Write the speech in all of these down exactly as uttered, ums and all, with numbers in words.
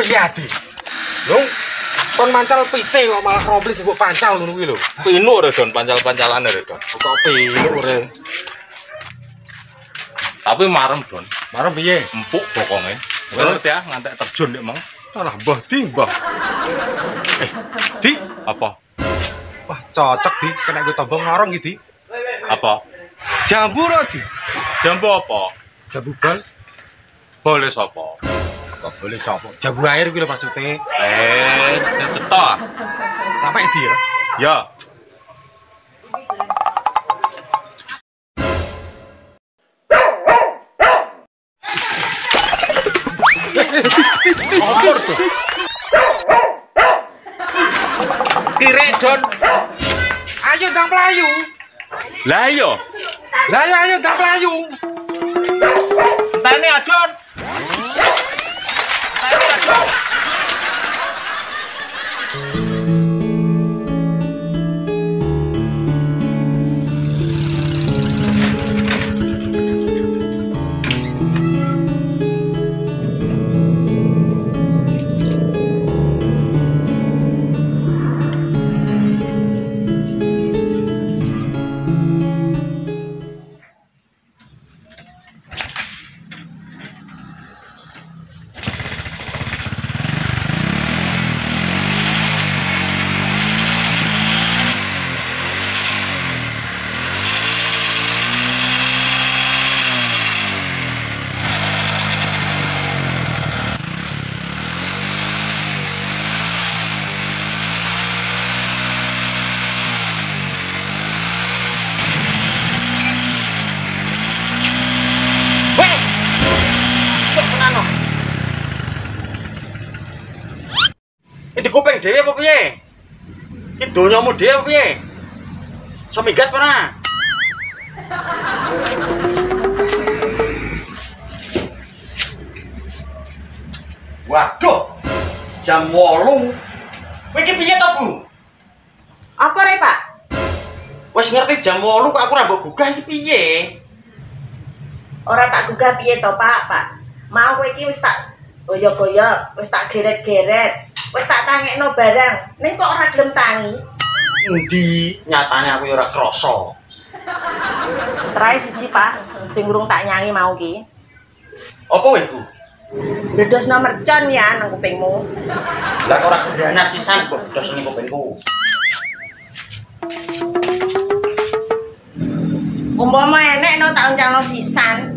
Adi. Lho, kon mancal pite kok malah rompli sing mbok pancal ngono kuwi lho. Pinuk re Don, pancal-pancalane re Don. Kok pinuk re. Tapi marem Don. Marem piye? Empuk bokonge. Kowe ngerti ya, ngantek terjun nek mang. Alah mbah di mbah. Eh, Di, Apa? wah cocok Di, kena gue tombong ngorong iki Di. Apa? Jambu ro Di. Jambu apa? Jambu bal. Boleh sapa? Kok boleh sapa? Jambu air kuwi lho maksude. Eh, cetok. Tapek Di ya. Ya. Opor tuh. Kire Don. Ayo ndang mlayu. Lah iya. Lah ya ayo ndang mlayu. Entane Adon. Entane Adon. Ini kuping dhewe apa piye? Iki donyamu dhewe apa piye? Iso minggat ora? Waduh. Jam wolu. Kowe iki piye to, Bu? Apa re, Pak? Wis ngerti jam wolu kok aku ora mbok gugah iki piye? Ora tak gugah piye to, Pak? Pak. Mau kowe iki wis tak goyok-goyok, wis tak geret-geret. Wis tak tangekno barang, ning kok ora gelem tangi. Endi? Nyatane aku ya ora krasa. Terae siji, Pak, sing urung tak nyangi mau ki. Apa wae, Bu? Bledosno mercon ya nang kupingmu. Lah kok ora granat sisan kok dos ning kupingku. Umpama enek no tak uncalno sisan.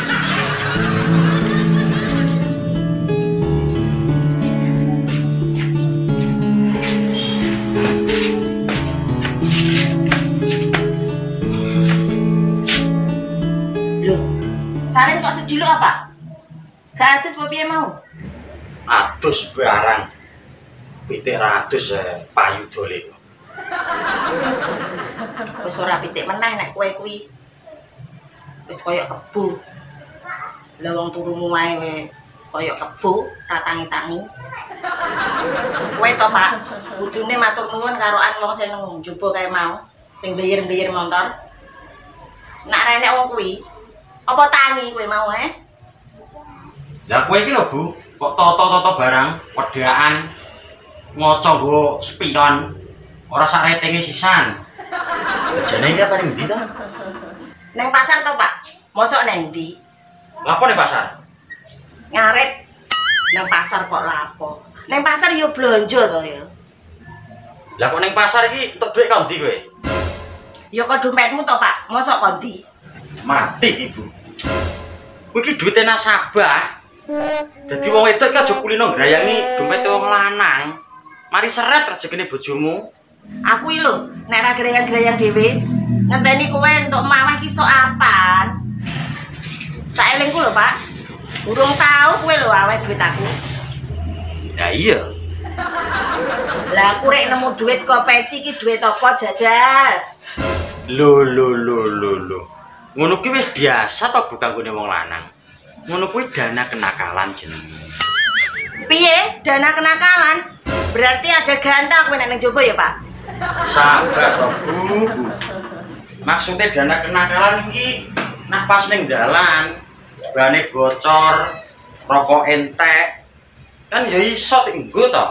Saren kok sedih lo apa? Gak adus apa piye mau? Adus barang. Pitik ratus eh, payu dole. Wis ora pitik meneh nek kowe kuwi. Wis koyo kebo. Lah wong turumu wae we koyo kebo, ra tangi-tangi. Kowe to, Pak, kudune matur nuwun karoan wong sing nang njaba kae mau, sing mbeyer-mbeyer motor. Nek renek wong kuwi apa tangi kowe mau, eh? Lah kowe iki lho, Bu, kok toto-toto barang, wedaan, ngoco nggo spion, ora sak ratinge sisan. Jane iki apa ning ndi to? Neng pasar to, Pak? Mosok neng ndi? Lapo ning pasar? Ngaret. Neng pasar kok lapo? Neng pasar yo blonjo to ya. Lah kok ning pasar iki entuk dhuwit kok ndi kowe? Yo kok dompetmu to, Pak? Mosok kok ndi? Mati Ibu. Kowe iki duwite nasabah. Dadi wong wedok iki aja kulino ngrayangi dompete wong lanang. Mari seret rezekine bojomu. Aku iki lho, nek ra greyang-greyang dhewe, ngenteni kowe entuk mawah ki sok apan. Saelingku lho, Pak. Urung tau kowe lho aweh duit aku. Ya iya. Lah aku rek nemu duit kok peci ki duit apa jajal. Lho lho lho lho lho. Ngono ki wis biasa to bukan gone wong lanang. Ngono kuwi dana kenakalan jenenge. Piye? Dana kenakalan? Berarti ada ganda kowe nek njaba ya, Pak? Sabar to, Bu. Maksudnya dana kenakalan iki nak pas ning dalan, bane bocor, rokok entek, Kan ya iso tinggo to.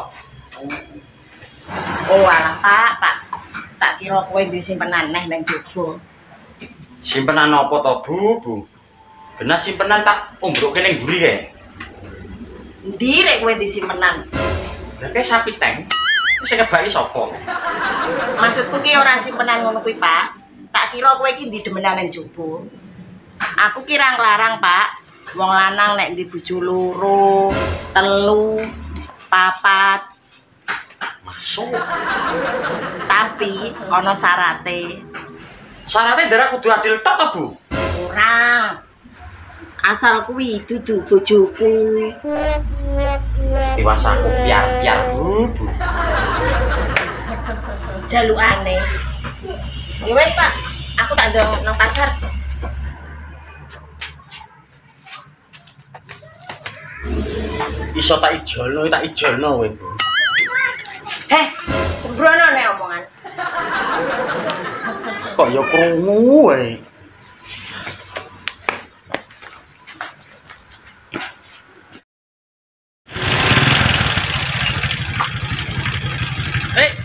Oh alah Pak, Pak. Tak kira kowe disimpenan neh nang jaba. Simpenan apa to, Bu? Bu. Bener simpenan tak ombroke ning mburi kae. Endi rek kowe disimpenan? Lah kae sapi teng. Sing ngebaki sapa? Maksudku ki ora simpenan ngono kuwi, Pak. Tak kira kowe iki didemenan nang jaba. Aku kira nglarang, Pak. Wong lanang nek di bojo loro, telu, papat Masuk. tapi ana syarate. Sarane ndara kudu adil tok to, Bu? Ora. Asal kuwi dudu bojoku. Dewasaku piar-piar, Bu. Bu. Jalukane. Ya wis, Pak. Aku tak ndang nang pasar. Iso tak ijolno, tak ijolno kowe, Bu. Heh, sembrono nek omongan. Kok ya krungu wae. Hei.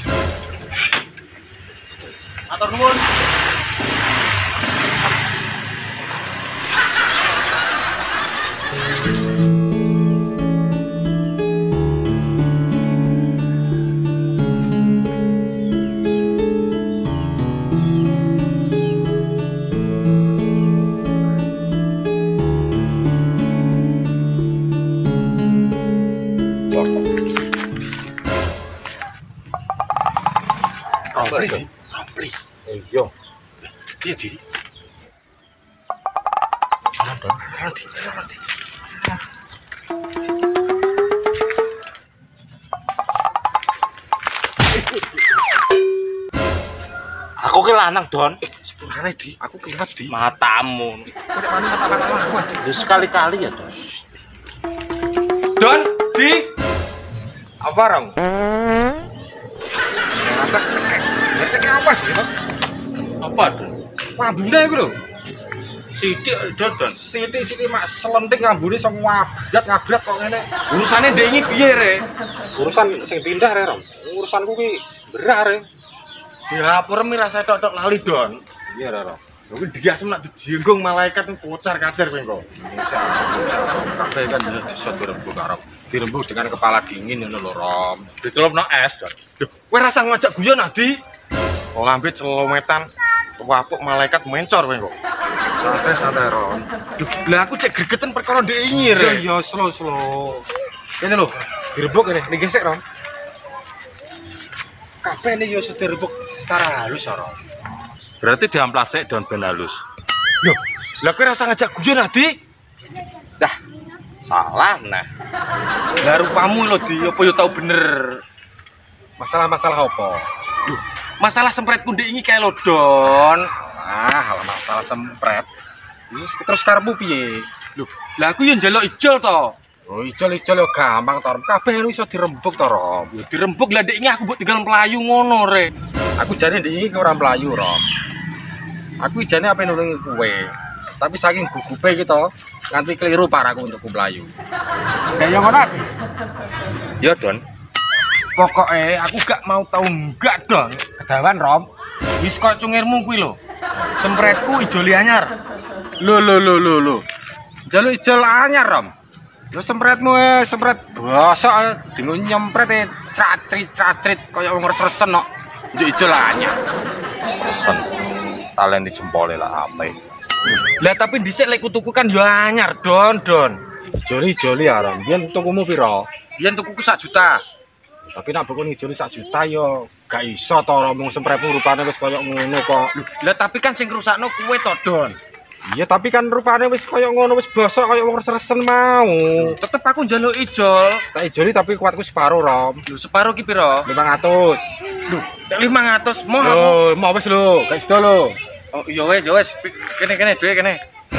Matur nuwun. Rompli di, rompli. Iya. Piye di? Ada, nanti, nanti. Aku ki lanang, Don. Sepurane di, aku kelihatan di. Matamu. Kok nek wani mata-mata aku di. Ya sekali-kali ya, Don. Don, di. Apa rong? Apa? Ngecek apa di? Apa, Don? Ngambune iku lho. Sidik, Don, Don. Sithik-sithik mak selenting ngambune sok ngabrat ngabrat kok ngene. Urusane ndek iki piye, Re? Urusan sing tindah re, Rom. Urusanku ki berat re. Ya, apa remi rasa tok-tok lali, Don. Iya, Rom. Kuwi dia semenak dijenggung malaikat kocar-kacir kowe kok. Kabeh kan ya bisa dirembuk karo. Dirembuk dengan kepala dingin ngono lho, Rom. Dicelupno es, Don. Duh, kowe rasa ngajak guyon Adi? Oh, lambe celometan. Wapuk malaikat mencor kowe kok. Santai-santai, Rom. Duh, lah aku cek gregeten perkara ndek iki, Re. Iya, slow slow. Ini lho, dirembuk ini, ini gesek, Rom. Kabeh ini yo dirembuk secara halus, Rom. Berarti diamplasek Don ben halus. Loh, lah kowe rasa ngajak guyon Adi? Dah, salah nah. Lah rupamu lho di apa yo tau bener. Masalah-masalah apa? Duh, masalah sempretku ndek iki kae lho, Don. Ah, hal masalah sempret. Terus terus karepmu piye? Loh, lah aku yo njaluk ijol to. Oh, ijol-ijol yo gampang to, Rom. Kabeh iso dirembuk to, Rom. Yo dirembuk lah ndek iki aku mbok tinggal mlayu ngono, Re. Aku jane ndek iki ora mlayu, Rom. Aku jane apa nulungi kowe. Tapi saking gugupe iki to, nganti keliru paraku untuk mlayu. Ya yo ngono Adi. Yo, Don. Pokoknya aku gak mau tahu enggak dong. Kedawan, Rom. Wis kok cungirmu kuwi lho. Sempretku ijoli anyar. Lho lho lho lho lho. Jaluk ijol anyar, Rom. Lho sempretmu eh sempret bosok eh dingo nyempret eh cacrit-cacrit kaya wong res-resen kok. Njuk ijol anyar. Pesen. Talen di jempole lah ape. Lah tapi dhisik lek kutuku kan yo anyar, Don, Don. Ijoli-ijoli ya, Rom. Yen tukumu piro? Yen tukuku sak juta. Tapi nak buku ngijoli sak juta yo gak iso to, Rom. Sempretmu rupane wis kaya ngono kok. Lah tapi kan sing ngrusakno kowe to, Don. Iya tapi kan rupane wis kaya ngono, wis bosok kaya wong res-resen mau. Tetep aku njaluk ijol. Tak ijoli tapi kuatku separo, Rom. Lho separo ki piro? lima ratus. Lho, lima ratus mau aku. Lho, mau wis lho, gak iso lho. Oh iya wes, ya wes. Kene kene duwe kene.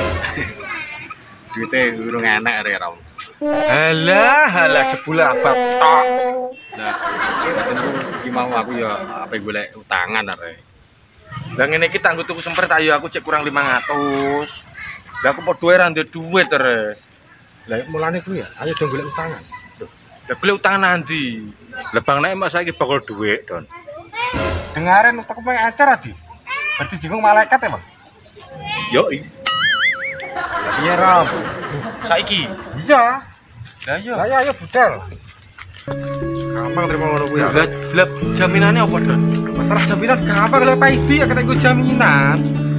Duite urung enek re, Rom. Halah, halah jebule abang tok. Nah, iki mau aku ya ape golek utangan are. Lah ngene iki tanggo tuku sempret ayo aku cek kurang lima ratus. Lah aku padha ora ndek duit, Re. Lah mulane kuwi ya, ayo dong golek utangan. Loh, Lah beli utang nanti. Lah Bang nek mak saiki bakal duit, Don. Dengarin untuk main acara di. Berarti jenguk malaikat ya, Bang? Yo. Iya, Ram. Saiki. Iya. Lah iya. Lah ya ayo budal. Gampang terima ngono kuwi ya. Lah lah jaminannya apa, Don? Masalah jaminan gampang lho Pak Idi ya kena iku jaminan.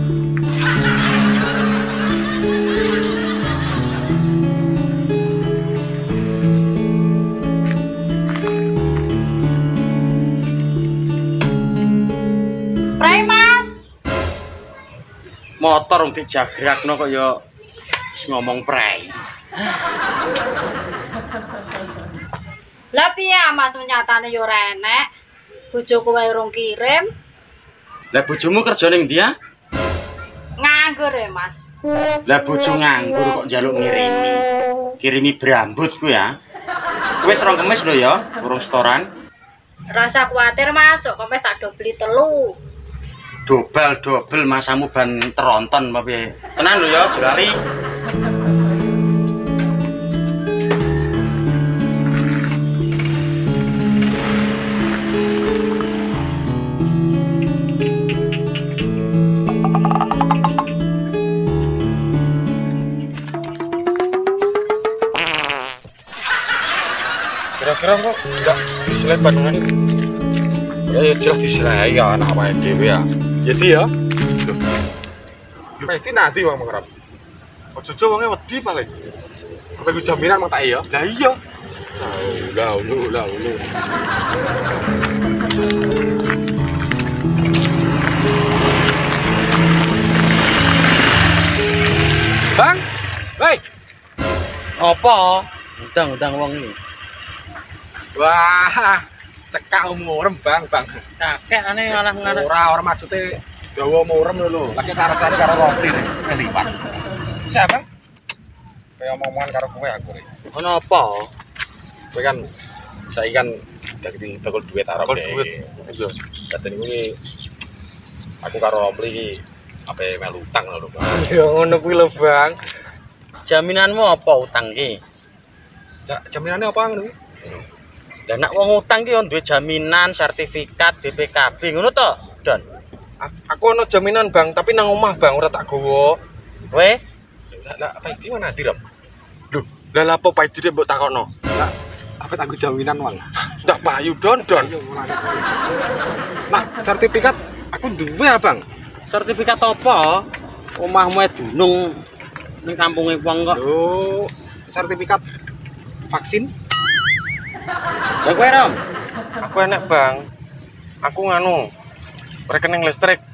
Prai Mas. Motor wong dijagrakno kok ya wis ngomong prei. Lah piye Mas nyatane yo ora enek. Bojoku wae urung kirim, Lah bojomu kerja ning ndi ya? nganggur ya Mas. Lah bojo nganggur kok njaluk ngirimi. Kirimi brambut ku ya. Wis rong kemis lho ya, urung setoran. Rasa kuatir Mas, kok kemis tak do beli telu. Dobel-dobel masamu ban teronton apa piye. Tenan lho ya, Julali. Kira-kira kok enggak diselai bandungan itu? Ya, ya jelas diselai ya anak wae dhewe ya. Jadi ya. Pak Idi nanti Bang Makrab. Ojo-ojo wonge wedi paling. Kepen jaminan mang tak iya. Lah iya. Lah ulu lah ulu. Bang. Hei. Apa? Udang-udang wong iki. Wah, cekak umurem Bang, Bang. Kakek aneh malah ngarep. Ora ora maksude dawa umurem lho lho. Lagi tarasane karo Rompli nih, kelipat. Siapa? Kayak omongan karo kowe aku nih. Ono apa? Kowe kan saiki kan dadi bakal duit arep. Bakal duit. Iya. Katene kuwi aku karo Rompli iki ape melu utang lho, Bang. Ya ngono kuwi lho, Bang. Jaminanmu apa utang ki? Ya jaminannya apa ngono kuwi? Lah nek wong utang ki yo duwe jaminan, sertifikat, B P K B ngono to, Don. Aku ono jaminan, Bang, tapi nang omah, Bang, ora tak gowo. Weh, Lah lah apa iki mana direm? Duh, lah lapo Pak Idi mbok takokno? Lah apa tak jaminan, Bang? Ndak payu Don, Don. Nah, sertifikat aku duwe ya, Bang. sertifikat apa? Omahmu e dunung ning kampunge wong kok. Loh, sertifikat vaksin? Lah kowe, Rom. Aku enek, Bang. Aku nganu rekening listrik.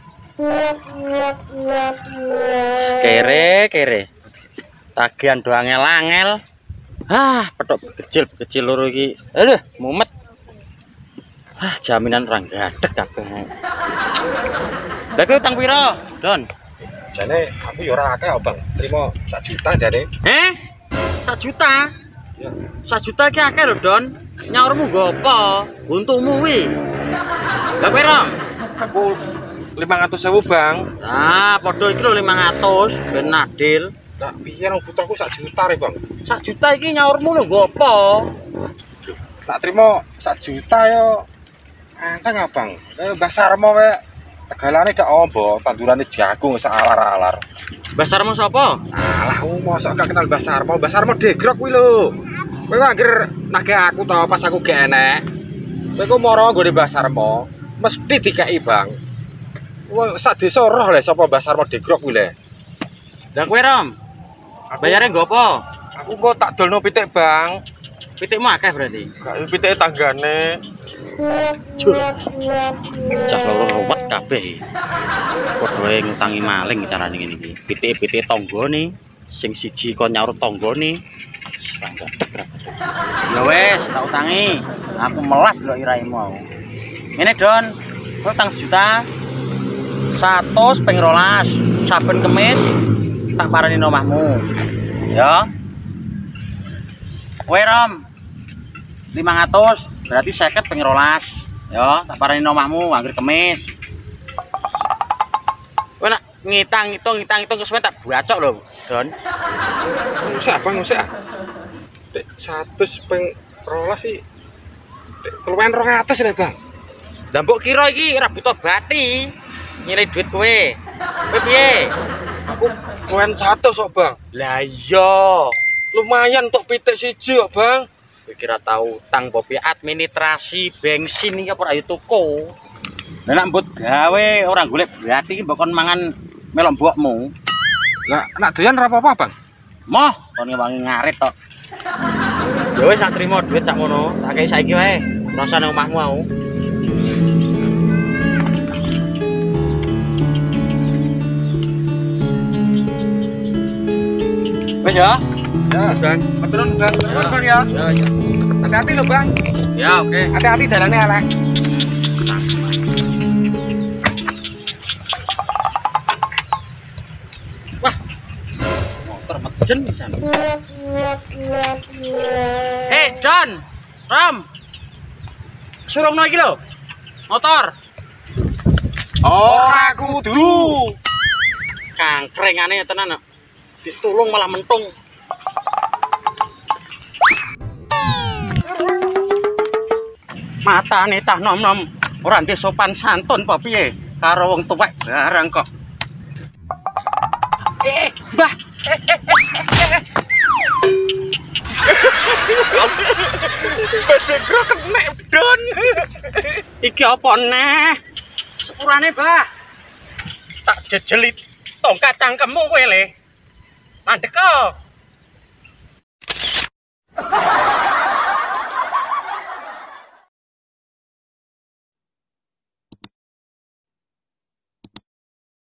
Kere, kere. Tagihan do angel-angel. Hah, petok kecil kecil loro iki. Aduh, mumet. Hah, jaminan orang gadek kabeh. Lah kowe utang pira, Don? Jane aku ya ora akeh, Bang. Terima sak juta jane. Eh? satu juta? Ya. satu juta ki akeh lho, Don. Nyaurmu nggo apa? Untukmu kuwi. Lah kowe, Rom? Aku lima ratus ribu, Bang. Nah, padha iki lho lima ratus ben adil. Lah piye nang butuhku sak juta re, Bang. satu juta iki nyaurmu lho nggo apa? Tak terima sak juta yo. Anteng Abang. Kayak Mbah Sarmo kayak tegalane dak ombo, tandurane jagung sak alar-alar. Basarmu sapa? Alah, aku mosok gak kenal Mbah Sarmo. Mbah Sarmo degrok kuwi lho. Kowe kok anggere nagih aku to pas aku gak enek. Kowe kok moro nggone Mbah Sarmo, mesti dikeki, Bang. Wah, sak desa roh le sapa Mbah Sarmo degrok kuwi le. Lah kowe, Rom? Bayare nggo apa? Aku kok tak dolno pitik, Bang. Pitikmu akeh berarti. Gak pitike tanggane. Jur. Cah loro ruwet kabeh. Padha wae ngutangi maling carane ngene iki. Pitik-pitik tanggane sing siji kon nyaur tanggane. Ya wis, tak utangi. Aku melas lho iraimu mau. Ngene, Don. Kowe utang sejuta. seratus ping rolas. Saben Kemis tak parani nang omahmu. Ya. Kowe, Rom. lima ratus berarti seket ping rolas. Ya, tak parani nang omahmu anggere Kemis. Kowe nak ngitang-ngitung ngitang-ngitung kesuwen tak bacok lho, Don. Ngusik, Bang, ngusik ah. Tek seratus ping rolas sih. Keluwen rong atus lho, Bang. Lah mbok kira iki ora butuh bati. Nyilih duit kowe. Kowe piye? Aku keluwen satu kok, Bang. Lah iya. Lumayan untuk pitik siji kok, Bang. Kowe kira tau utang apa piye administrasi bensin iki apa ora yo toko. Lah nek mbut gawe ora golek bati iki mbok kon mangan melok mbokmu. Lah, nak doyan ora apa-apa, Bang. Moh, kon wangi ngarit tok. Ya wis sak trimo duit sak ngono. Tak kei saiki wae. Rasa nang omahmu mau. Wes ya. Ya, Bang. Maturun, Bang. Maturun, Bang ya. Ya, ya. Hati-hati lho, Bang. Ya, oke. Hati-hati jalannya elek. Motor mejen pisan. Hei, John. Ram. Surungno iki lho. Motor. Ora kudu. Kangkrengane tenan kok. Ditulung malah mentung. Matane tah nom-nom ora ndek sopan santun apa piye karo wong tuwek barang kok. Eh, Mbah. Bedegro kenek Don. Iki apa neh? Sepurane, Mbah. Tak jejelit tongkat cangkemmu kowe le. Mandek kok.